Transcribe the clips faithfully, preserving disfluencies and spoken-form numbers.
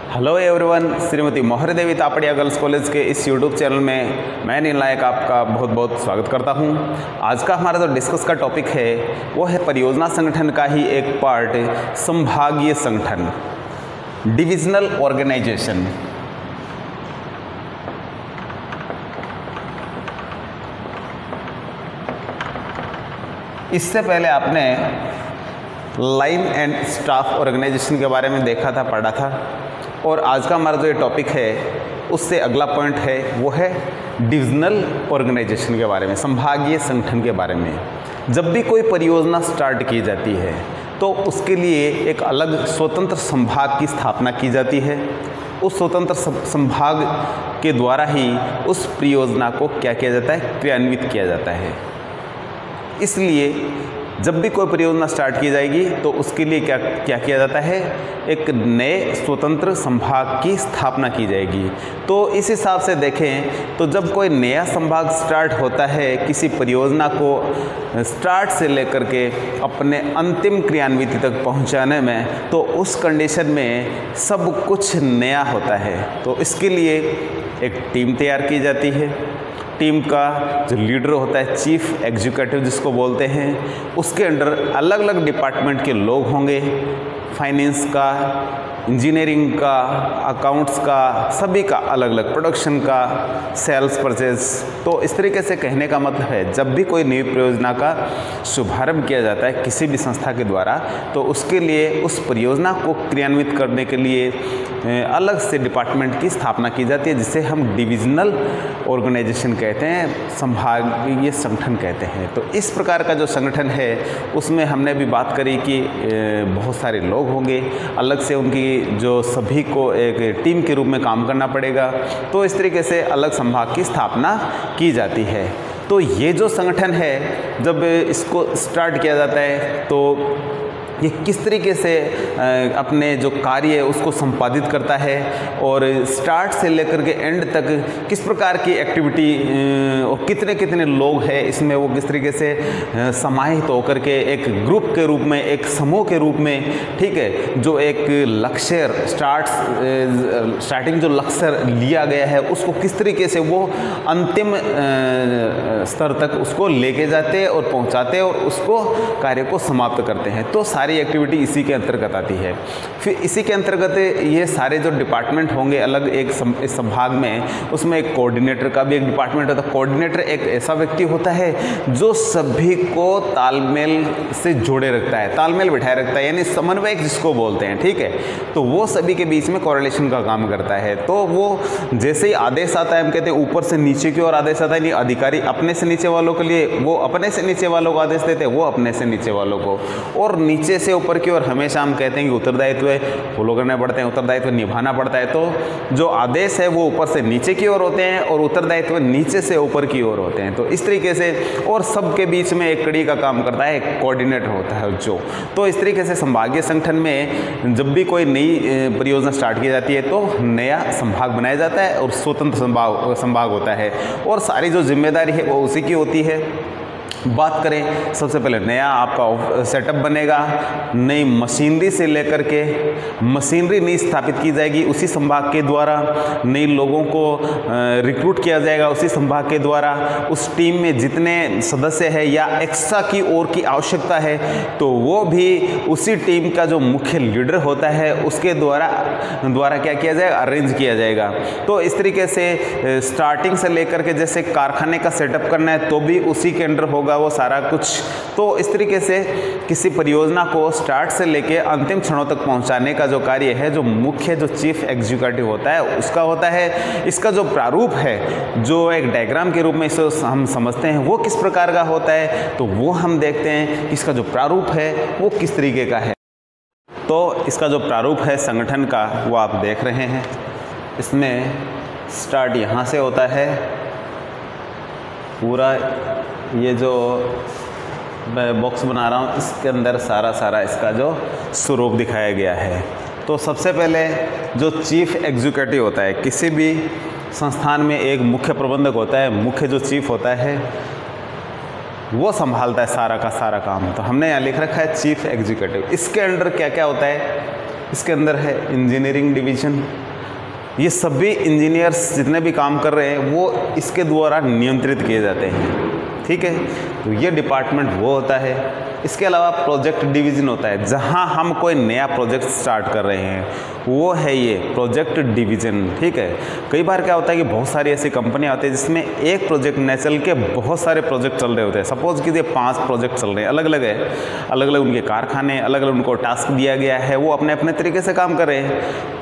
Hello everyone, Shrimati मोहरी देवी Tapadia girls college के इस यूट्यूब चैनल में मैं नील नायक आपका बहुत बहुत स्वागत करता हूं। आज का हमारा जो डिस्कस का टॉपिक है वो है परियोजना संगठन का ही एक पार्ट, संभागीय संगठन, डिविजनल ऑर्गेनाइजेशन। इससे पहले आपने लाइन एंड स्टाफ ऑर्गेनाइजेशन के बारे में देखा था, पढ़ा था, और आज का हमारा जो ये टॉपिक है उससे अगला पॉइंट है वो है डिविजनल ऑर्गेनाइजेशन के बारे में, संभागीय संगठन के बारे में। जब भी कोई परियोजना स्टार्ट की जाती है तो उसके लिए एक अलग स्वतंत्र संभाग की स्थापना की जाती है। उस स्वतंत्र संभाग के द्वारा ही उस परियोजना को क्या किया जाता है, क्रियान्वित किया जाता है। इसलिए जब भी कोई परियोजना स्टार्ट की जाएगी तो उसके लिए क्या क्या किया जाता है, एक नए स्वतंत्र संभाग की स्थापना की जाएगी। तो इस हिसाब से देखें तो जब कोई नया संभाग स्टार्ट होता है किसी परियोजना को स्टार्ट से लेकर के अपने अंतिम क्रियान्विति तक पहुंचाने में, तो उस कंडीशन में सब कुछ नया होता है। तो इसके लिए एक टीम तैयार की जाती है। टीम का जो लीडर होता है, चीफ एग्जीक्यूटिव जिसको बोलते हैं, उसके अंडर अलग अलग डिपार्टमेंट के लोग होंगे, फाइनेंस का, इंजीनियरिंग का, अकाउंट्स का, सभी का अलग अलग, प्रोडक्शन का, सेल्स परचेज। तो इस तरीके से कहने का मतलब है जब भी कोई नई परियोजना का शुभारंभ किया जाता है किसी भी संस्था के द्वारा, तो उसके लिए उस परियोजना को क्रियान्वित करने के लिए अलग से डिपार्टमेंट की स्थापना की जाती है, जिसे हम डिविजनल ऑर्गेनाइजेशन कहते हैं, संभागीय संगठन कहते हैं। तो इस प्रकार का जो संगठन है उसमें हमने भी बात करी कि बहुत सारे लोग होंगे, अलग से उनकी जो सभी को एक टीम के रूप में काम करना पड़ेगा। तो इस तरीके से अलग संभाग की स्थापना की जाती है। तो ये जो संगठन है जब इसको स्टार्ट किया जाता है तो ये किस तरीके से अपने जो कार्य है उसको संपादित करता है, और स्टार्ट से लेकर के एंड तक किस प्रकार की एक्टिविटी और कितने कितने लोग हैं इसमें, वो किस तरीके से समाहित होकर के एक ग्रुप के रूप में, एक समूह के रूप में, ठीक है, जो एक लक्ष्य स्टार्ट स्टार्टिंग जो लक्ष्य लिया गया है उसको किस तरीके से वो अंतिम स्तर तक उसको लेके जाते हैं और पहुंचाते हैं और उसको कार्य को समाप्त करते हैं। तो सारी एक्टिविटी इसी के अंतर्गत आती है। फिर इसी के अंतर्गत ये सारे जो डिपार्टमेंट होंगे अलग एक इस संभाग में, उसमें एक कोऑर्डिनेटर का भी एक डिपार्टमेंट होता है। कोऑर्डिनेटर एक ऐसा व्यक्ति होता है जो सभी को तालमेल से जोड़े रखता है, तालमेल बिठाए रखता है, यानी समन्वयक जिसको बोलते हैं, ठीक है। तो वो सभी के बीच में कोरिलेशन का काम करता है। तो वो जैसे ही आदेश आता है, हम कहते हैं ऊपर से नीचे की ओर आदेश आता है, नहीं अधिकारी अपने से नीचे वालों के लिए वो अपने से नीचे वालों को आदेश देते हैं, वो अपने से नीचे वालों को, और नीचे से ऊपर की ओर हमेशा हम कहते हैं कि उत्तरदायित्व फॉलो करने पड़ते हैं, उत्तरदायित्व निभाना पड़ता है। तो जो आदेश है वो ऊपर से नीचे की ओर होते हैं और उत्तरदायित्व नीचे से ऊपर की ओर होते हैं। तो इस तरीके से, और सबके बीच में एक कड़ी का काम करता है, एक कोऑर्डिनेटर होता है जो। तो इस तरीके से संभागीय संगठन में जब भी कोई नई परियोजना स्टार्ट की जाती है तो नया संभाग बनाया जाता है और स्वतंत्र संभाग संभाग होता है, और सारी जो जिम्मेदारी है वो उसी की होती है। बात करें, सबसे पहले नया आपका सेटअप बनेगा, नई मशीनरी से लेकर के मशीनरी नई स्थापित की जाएगी उसी संभाग के द्वारा, नई लोगों को रिक्रूट किया जाएगा उसी संभाग के द्वारा, उस टीम में जितने सदस्य हैं या एक्स्ट्रा की ओर की आवश्यकता है तो वो भी उसी टीम का जो मुख्य लीडर होता है उसके द्वारा द्वारा क्या किया जाएगा, अरेंज किया जाएगा। तो इस तरीके से स्टार्टिंग से लेकर के जैसे कारखाने का सेटअप करना है तो भी उसी के अंडर होगा वो सारा कुछ। तो इस तरीके से किसी परियोजना को स्टार्ट से लेके अंतिम क्षणों तक पहुंचाने का जो कार्य है, जो मुख्य जो चीफ एग्जीक्यूटिव होता है उसका होता है। इसका जो प्रारूप है, जो एक डायग्राम के रूप में इसे हम समझते हैं, वो किस प्रकार का होता है, तो वो हम देखते हैं कि इसका जो प्रारूप है वो किस तरीके का है। तो इसका जो प्रारूप है संगठन का वो आप देख रहे हैं। इसमें स्टार्ट यहाँ से होता है, पूरा ये जो मैं बॉक्स बना रहा हूँ इसके अंदर सारा सारा इसका जो स्वरूप दिखाया गया है। तो सबसे पहले जो चीफ एग्जीक्यूटिव होता है, किसी भी संस्थान में एक मुख्य प्रबंधक होता है, मुख्य जो चीफ होता है वो संभालता है सारा का सारा काम। तो हमने यहाँ लिख रखा है चीफ एग्जीक्यूटिव। इसके अंडर क्या क्या होता है, इसके अंदर है इंजीनियरिंग डिवीज़न। ये सभी इंजीनियर्स जितने भी काम कर रहे हैं वो इसके द्वारा नियंत्रित किए जाते हैं, ठीक है। तो ये डिपार्टमेंट वो होता है। इसके अलावा प्रोजेक्ट डिवीज़न होता है, जहां हम कोई नया प्रोजेक्ट स्टार्ट कर रहे हैं, वो है ये प्रोजेक्ट डिवीज़न, ठीक है। कई बार क्या होता है कि बहुत सारी ऐसी कंपनियां होती है जिसमें एक प्रोजेक्ट न चल के बहुत सारे प्रोजेक्ट चल रहे होते हैं। सपोज कीजिए पांच प्रोजेक्ट चल रहे हैं, अलग अलग है, अलग अलग उनके कारखाने, अलग अलग उनको टास्क दिया गया है, वो अपने अपने तरीके से काम कर रहे हैं।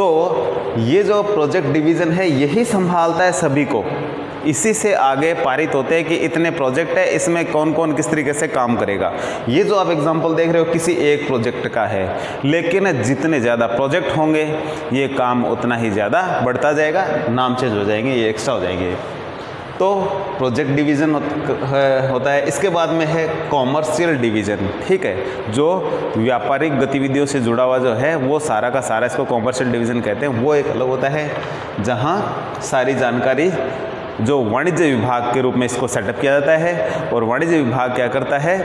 तो ये जो प्रोजेक्ट डिवीज़न है यही संभालता है सभी को। इसी से आगे पारित होते हैं कि इतने प्रोजेक्ट है, इसमें कौन कौन किस तरीके से काम करेगा। ये जो आप एग्जांपल देख रहे हो किसी एक प्रोजेक्ट का है, लेकिन जितने ज़्यादा प्रोजेक्ट होंगे ये काम उतना ही ज़्यादा बढ़ता जाएगा, नाम चेंज हो जाएंगे, ये एक्स्ट्रा हो जाएंगे। तो प्रोजेक्ट डिवीज़न होता है। इसके बाद में है कॉमर्शियल डिवीज़न, ठीक है, जो व्यापारिक गतिविधियों से जुड़ा हुआ जो है वो सारा का सारा इसको कॉमर्शियल डिवीज़न कहते हैं। वो एक अलग होता है जहाँ सारी जानकारी जो वाणिज्य विभाग के रूप में इसको सेटअप किया जाता है, और वाणिज्य विभाग क्या करता है,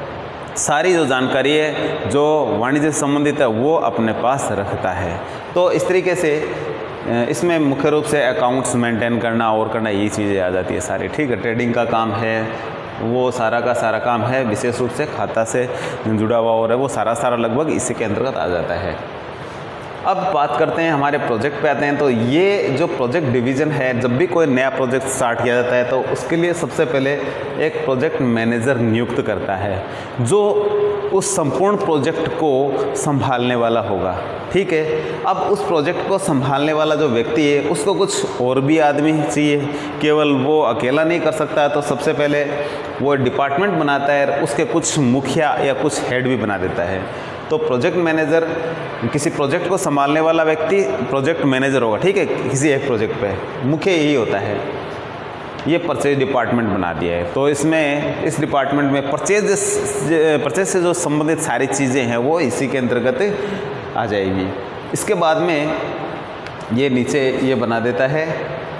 सारी जो जानकारी है जो वाणिज्य से संबंधित है वो अपने पास रखता है। तो इस तरीके से इसमें मुख्य रूप से अकाउंट्स मेंटेन करना और करना यही चीज़ें आ जाती है सारी, ठीक है। ट्रेडिंग का काम है, वो सारा का सारा काम है, विशेष रूप से खाता से जुड़ा हुआ और है वो सारा सारा लगभग इसी के अंतर्गत आ जाता है। अब बात करते हैं हमारे प्रोजेक्ट पे आते हैं। तो ये जो प्रोजेक्ट डिवीज़न है, जब भी कोई नया प्रोजेक्ट स्टार्ट किया जाता है तो उसके लिए सबसे पहले एक प्रोजेक्ट मैनेजर नियुक्त करता है जो उस संपूर्ण प्रोजेक्ट को संभालने वाला होगा, ठीक है। अब उस प्रोजेक्ट को संभालने वाला जो व्यक्ति है उसको कुछ और भी आदमी चाहिए, केवल वो अकेला नहीं कर सकता है। तो सबसे पहले वो डिपार्टमेंट बनाता है, उसके कुछ मुखिया या कुछ हेड भी बना देता है। तो प्रोजेक्ट मैनेजर, किसी प्रोजेक्ट को संभालने वाला व्यक्ति प्रोजेक्ट मैनेजर होगा, ठीक है, किसी एक प्रोजेक्ट पे मुख्य यही होता है। ये परचेज डिपार्टमेंट बना दिया है। तो इसमें इस डिपार्टमेंट में परचेज परचेज से जो संबंधित सारी चीज़ें हैं वो इसी के अंतर्गत आ जाएगी। इसके बाद में ये नीचे ये बना देता है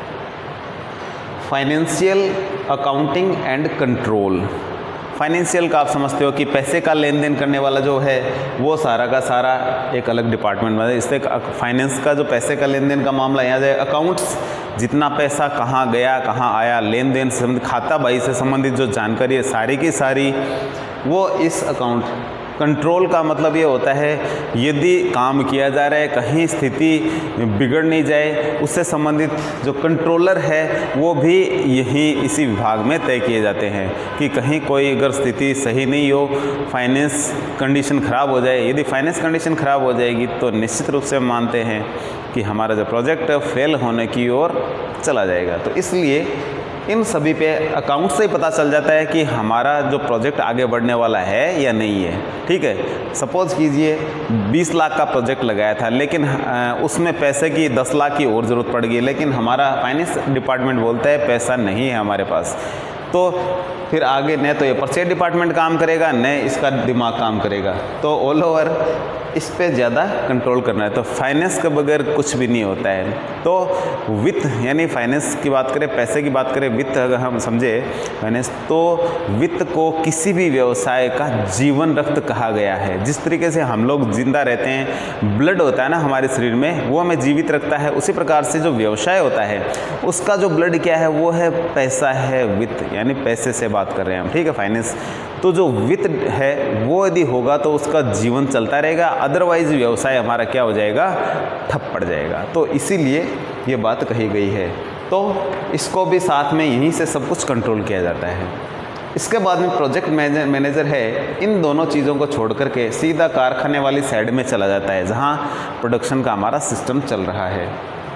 financial accounting and control. Financial का आप समझते हो कि पैसे का लेन देन करने वाला जो है वो सारा का सारा एक अलग डिपार्टमेंट में है। इससे फाइनेंस का जो पैसे का लेन देन का मामला यहाँ जाए, अकाउंट्स जितना पैसा कहाँ गया कहाँ आया, लेन देन से संबंधित खाता बाई से संबंधित जो जानकारी है सारी की सारी वो इस अकाउंट। कंट्रोल का मतलब ये होता है यदि काम किया जा रहा है कहीं स्थिति बिगड़ नहीं जाए, उससे संबंधित जो कंट्रोलर है वो भी यही इसी विभाग में तय किए जाते हैं कि कहीं कोई अगर स्थिति सही नहीं हो, फाइनेंस कंडीशन ख़राब हो जाए। यदि फाइनेंस कंडीशन ख़राब हो जाएगी तो निश्चित रूप से मानते हैं कि हमारा जो प्रोजेक्ट है फेल होने की ओर चला जाएगा। तो इसलिए इन सभी पे अकाउंट से ही पता चल जाता है कि हमारा जो प्रोजेक्ट आगे बढ़ने वाला है या नहीं है, ठीक है। सपोज़ कीजिए बीस लाख का प्रोजेक्ट लगाया था, लेकिन उसमें पैसे की दस लाख की और ज़रूरत पड़ गई, लेकिन हमारा फाइनेंस डिपार्टमेंट बोलता है पैसा नहीं है हमारे पास। तो फिर आगे न तो ये परचेज डिपार्टमेंट काम करेगा, न इसका दिमाग काम करेगा। तो ऑल ओवर इस पे ज़्यादा कंट्रोल करना है। तो फाइनेंस के बगैर कुछ भी नहीं होता है। तो वित्त यानी फाइनेंस की बात करें, पैसे की बात करें, वित्त अगर हम समझे फाइनेंस, तो वित्त को किसी भी व्यवसाय का जीवन रक्त कहा गया है। जिस तरीके से हम लोग जिंदा रहते हैं, ब्लड होता है ना हमारे शरीर में, वो हमें जीवित रखता है, उसी प्रकार से जो व्यवसाय होता है उसका जो ब्लड क्या है वो है पैसा है, वित्त यानी पैसे से बात कर रहे हैं हम, ठीक है, फाइनेंस। तो जो वित्त है वो यदि होगा तो उसका जीवन चलता रहेगा, अदरवाइज व्यवसाय हमारा क्या हो जाएगा, ठप पड़ जाएगा। तो इसीलिए ये बात कही गई है। तो इसको भी साथ में यहीं से सब कुछ कंट्रोल किया जाता है। इसके बाद में प्रोजेक्ट मैनेजर है, इन दोनों चीज़ों को छोड़ करके सीधा कारखाने वाली साइड में चला जाता है जहाँ प्रोडक्शन का हमारा सिस्टम चल रहा है।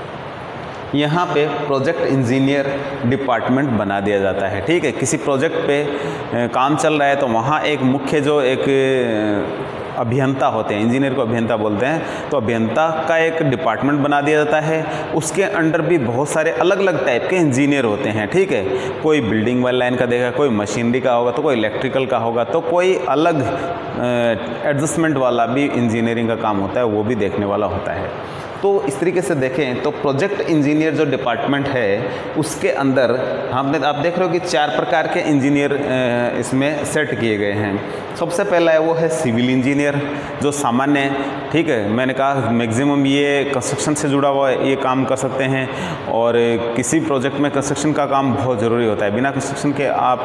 यहाँ पे प्रोजेक्ट इंजीनियर डिपार्टमेंट बना दिया जाता है, ठीक है। किसी प्रोजेक्ट पे काम चल रहा है तो वहाँ एक मुख्य जो एक अभियंता होते हैं, इंजीनियर को अभियंता बोलते हैं, तो अभियंता का एक डिपार्टमेंट बना दिया जाता है। उसके अंडर भी बहुत सारे अलग अलग टाइप के इंजीनियर होते हैं, ठीक है। कोई बिल्डिंग वाली लाइन का देगा, कोई मशीनरी का होगा, तो कोई इलेक्ट्रिकल का होगा, तो कोई अलग एडजस्टमेंट वाला भी इंजीनियरिंग का काम होता है, वो भी देखने वाला होता है। तो इस तरीके से देखें तो प्रोजेक्ट इंजीनियर जो डिपार्टमेंट है उसके अंदर हमने आप देख रहे हो कि चार प्रकार के इंजीनियर इसमें सेट किए गए हैं। सबसे पहला है वो है सिविल इंजीनियर, जो सामान्य, ठीक है, मैंने कहा मैक्सिमम ये कंस्ट्रक्शन से जुड़ा हुआ है, ये काम कर सकते हैं। और किसी प्रोजेक्ट में कंस्ट्रक्शन का काम बहुत ज़रूरी होता है, बिना कंस्ट्रक्शन के आप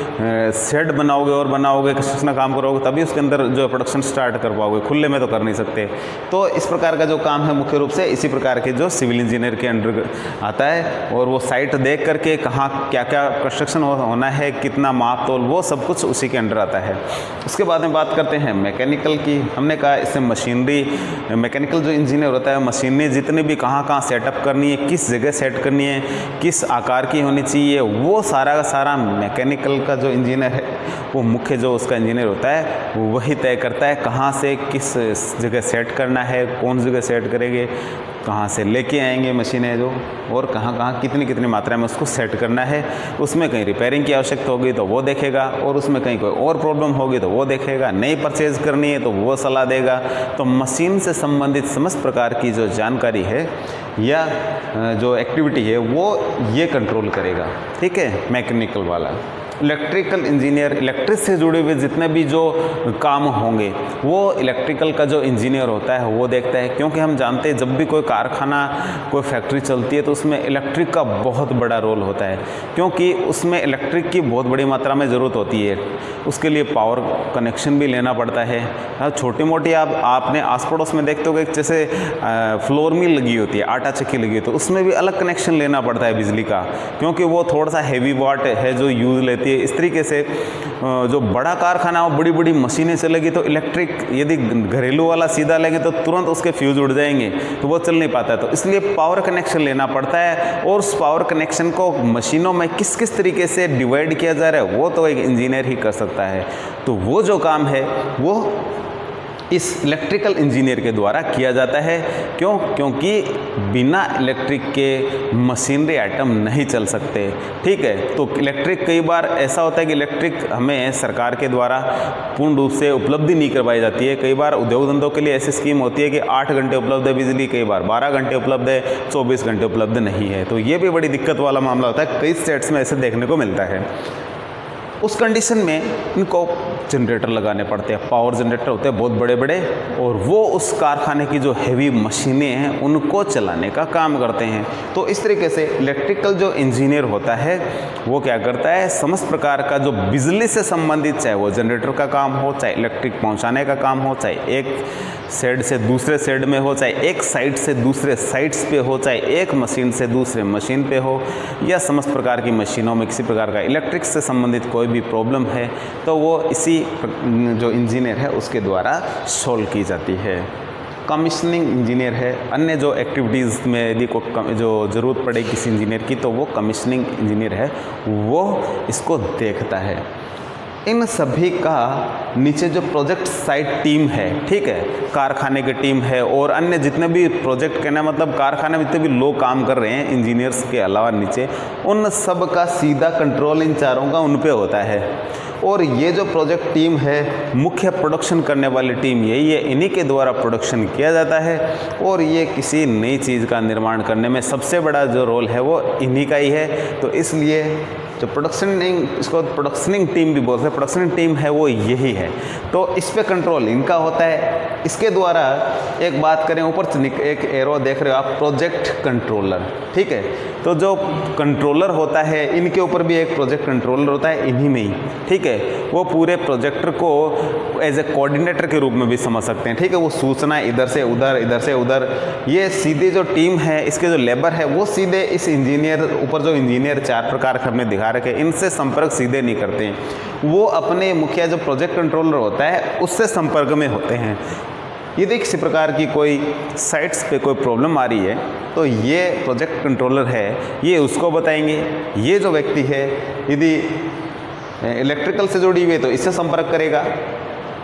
शेड बनाओगे और बनाओगे, कंस्ट्रक्शन का काम करोगे तभी उसके अंदर जो प्रोडक्शन स्टार्ट कर पाओगे, खुले में तो कर नहीं सकते। तो इस प्रकार का जो काम है मुख्य रूप से इसी प्रकार के जो सिविल इंजीनियर के अंडर आता है, और वो साइट देख करके कहाँ क्या क्या कंस्ट्रक्शन होना है, कितना माप तोल, वो सब कुछ उसी के अंडर आता है। उसके बाद में बात करते हैं मैकेनिकल की। हमने कहा इससे मशीनरी, मैकेनिकल जो इंजीनियर होता है मशीनरी जितने भी कहाँ कहाँ सेटअप करनी है, किस जगह सेट करनी है, किस आकार की होनी चाहिए, वो सारा का सारा मैकेनिकल का जो इंजीनियर है वो मुख्य जो उसका इंजीनियर होता है वही तय करता है कहाँ से किस जगह सेट करना है, कौन सी जगह सेट करेंगे, कहाँ से लेके आएंगे मशीनें जो, और कहाँ कहाँ कितनी कितनी मात्रा में उसको सेट करना है। उसमें कहीं रिपेयरिंग की आवश्यकता होगी तो वो देखेगा, और उसमें कहीं कोई और प्रॉब्लम होगी तो वो देखेगा, नई परचेज करनी है तो वो सलाह देगा। तो मशीन से संबंधित समस्त प्रकार की जो जानकारी है या जो एक्टिविटी है वो ये कंट्रोल करेगा, ठीक है, मैकेनिकल वाला। इलेक्ट्रिकल इंजीनियर, इलेक्ट्रिक से जुड़े हुए जितने भी जो काम होंगे वो इलेक्ट्रिकल का जो इंजीनियर होता है वो देखता है, क्योंकि हम जानते हैं जब भी कोई कारखाना, कोई फैक्ट्री चलती है तो उसमें इलेक्ट्रिक का बहुत बड़ा रोल होता है, क्योंकि उसमें इलेक्ट्रिक की बहुत बड़ी मात्रा में ज़रूरत होती है। उसके लिए पावर कनेक्शन भी लेना पड़ता है। छोटी मोटी आप आपने आस पड़ोस में देखते हो जैसे फ्लोर मिल लगी होती है, आटा चक्की लगी होती है, उसमें भी अलग कनेक्शन लेना पड़ता है बिजली का, क्योंकि वो थोड़ा सा हैवी वाट है जो यूज़ लेती है। इस तरीके से जो बड़ा कारखाना हो, बड़ी बड़ी मशीनें चलेगी तो इलेक्ट्रिक, यदि घरेलू वाला सीधा लेंगे तो तुरंत उसके फ्यूज उड़ जाएंगे, तो वो चल नहीं पाता है। तो इसलिए पावर कनेक्शन लेना पड़ता है, और उस पावर कनेक्शन को मशीनों में किस किस तरीके से डिवाइड किया जा रहा है वो तो एक इंजीनियर ही कर सकता है। तो वो जो काम है वो इस इलेक्ट्रिकल इंजीनियर के द्वारा किया जाता है। क्यों? क्योंकि बिना इलेक्ट्रिक के मशीनरी आइटम नहीं चल सकते, ठीक है। तो इलेक्ट्रिक कई बार ऐसा होता है कि इलेक्ट्रिक हमें सरकार के द्वारा पूर्ण रूप से उपलब्धि नहीं करवाई जाती है। कई बार उद्योग धंधों के लिए ऐसी स्कीम होती है कि आठ घंटे उपलब्ध है बिजली, कई बार बारह घंटे उपलब्ध है, चौबीस घंटे उपलब्ध नहीं है। तो ये भी बड़ी दिक्कत वाला मामला होता है, कई स्टेट्स में ऐसे देखने को मिलता है। उस कंडीशन में इनको जनरेटर लगाने पड़ते हैं, पावर जनरेटर होते हैं बहुत बड़े बड़े, और वो उस कारखाने की जो हैवी मशीनें हैं उनको चलाने का काम करते हैं। तो इस तरीके से इलेक्ट्रिकल जो इंजीनियर होता है वो क्या करता है, समस्त प्रकार का जो बिजली से संबंधित, चाहे वो जनरेटर का काम हो, चाहे इलेक्ट्रिक पहुंचाने का काम हो, चाहे एक शेड से दूसरे शेड में हो, चाहे एक साइट से दूसरे साइट्स पे हो, चाहे एक मशीन से दूसरे मशीन पे हो, या समस्त प्रकार की मशीनों में किसी प्रकार का इलेक्ट्रिक से संबंधित कोई भी प्रॉब्लम है तो वो इसी जो इंजीनियर है उसके द्वारा सॉल्व की जाती है। कमीशनिंग इंजीनियर है, अन्य जो एक्टिविटीज़ में यदि को जो ज़रूरत पड़े किसी इंजीनियर की तो वो कमीशनिंग इंजीनियर है, वो इसको देखता है। इन सभी का नीचे जो प्रोजेक्ट साइट टीम है, ठीक है, कारखाने की टीम है, और अन्य जितने भी प्रोजेक्ट कहना मतलब कारखाने में जितने भी लोग काम कर रहे हैं इंजीनियर्स के अलावा नीचे, उन सब का सीधा कंट्रोल इन चारों का उन पे होता है। और ये जो प्रोजेक्ट टीम है, मुख्य प्रोडक्शन करने वाली टीम यही है, इन्हीं के द्वारा प्रोडक्शन किया जाता है, और ये किसी नई चीज़ का निर्माण करने में सबसे बड़ा जो रोल है वो इन्हीं का ही है। तो इसलिए जो प्रोडक्शनिंग, इसको प्रोडक्शनिंग टीम भी बोलते हैं, प्रोडक्शनिंग टीम है वो यही है। तो इस पे कंट्रोल इनका होता है। इसके द्वारा एक बात करें, ऊपर एक एरो देख रहे हो आप, प्रोजेक्ट कंट्रोलर, ठीक है। तो जो कंट्रोलर होता है इनके ऊपर भी एक प्रोजेक्ट कंट्रोलर होता है इन्हीं में ही, ठीक है। वो पूरे प्रोजेक्टर को एज ए कोऑर्डिनेटर के रूप में भी समझ सकते हैं, ठीक है। वो सूचना इधर से उधर, इधर से उधर, ये सीधे जो टीम है, इसके जो लेबर है वो सीधे इस इंजीनियर, ऊपर जो इंजीनियर चार प्रकार के हमने दिखा रखे, इनसे संपर्क सीधे नहीं करते हैं। वो अपने मुखिया जो प्रोजेक्ट कंट्रोलर होता है उससे संपर्क में होते हैं। यदि किसी प्रकार की कोई साइट्स पे कोई प्रॉब्लम आ रही है तो ये प्रोजेक्ट कंट्रोलर है, ये उसको बताएंगे। ये जो व्यक्ति है यदि इलेक्ट्रिकल से जुड़ी हुई है तो इससे संपर्क करेगा,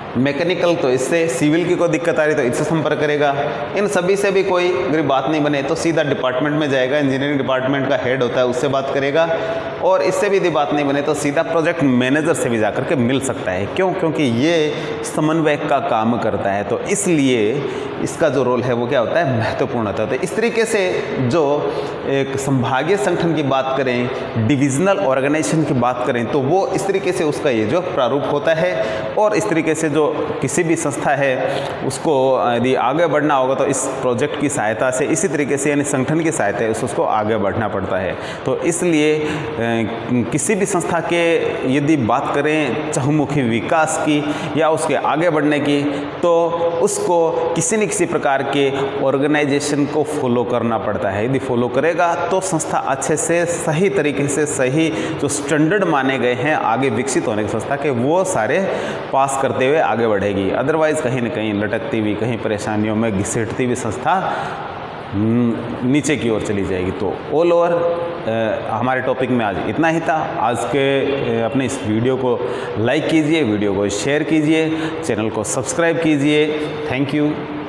मैकेनिकल तो इससे, सिविल की कोई दिक्कत आ रही तो इससे संपर्क करेगा। इन सभी से भी कोई अगर बात नहीं बने तो सीधा डिपार्टमेंट में जाएगा, इंजीनियरिंग डिपार्टमेंट का हेड होता है उससे बात करेगा, और इससे भी यदि बात नहीं बने तो सीधा प्रोजेक्ट मैनेजर से भी जाकर के मिल सकता है। क्यों? क्योंकि ये समन्वयक का काम करता है, तो इसलिए इसका जो रोल है वो क्या होता है, महत्वपूर्ण होता है। तो इस तरीके से जो एक संभागीय संगठन की बात करें, डिविजनल ऑर्गेनाइजेशन की बात करें, तो वो इस तरीके से उसका ये जो प्रारूप होता है। और इस तरीके से जो किसी भी संस्था है उसको यदि आगे बढ़ना होगा तो इस प्रोजेक्ट की सहायता से, इसी तरीके से यानी संगठन की सहायता है उसको आगे बढ़ना पड़ता है। तो इसलिए किसी भी संस्था के यदि बात करें चहुमुखी विकास की या उसके आगे बढ़ने की, तो उसको किसी न किसी प्रकार के ऑर्गेनाइजेशन को फॉलो करना पड़ता है। यदि फॉलो करेगा तो संस्था अच्छे से सही तरीके से, सही जो स्टैंडर्ड माने गए हैं आगे विकसित होने की संस्था के, वो सारे पास करते हुए आगे बढ़ेगी। अदरवाइज कहीं न कहीं लटकती हुई, कहीं परेशानियों में घिसटती हुई संस्था नीचे की ओर चली जाएगी। तो ऑल ओवर हमारे टॉपिक में आज इतना ही था। आज के अपने इस वीडियो को लाइक कीजिए, वीडियो को शेयर कीजिए, चैनल को सब्सक्राइब कीजिए। Thank you.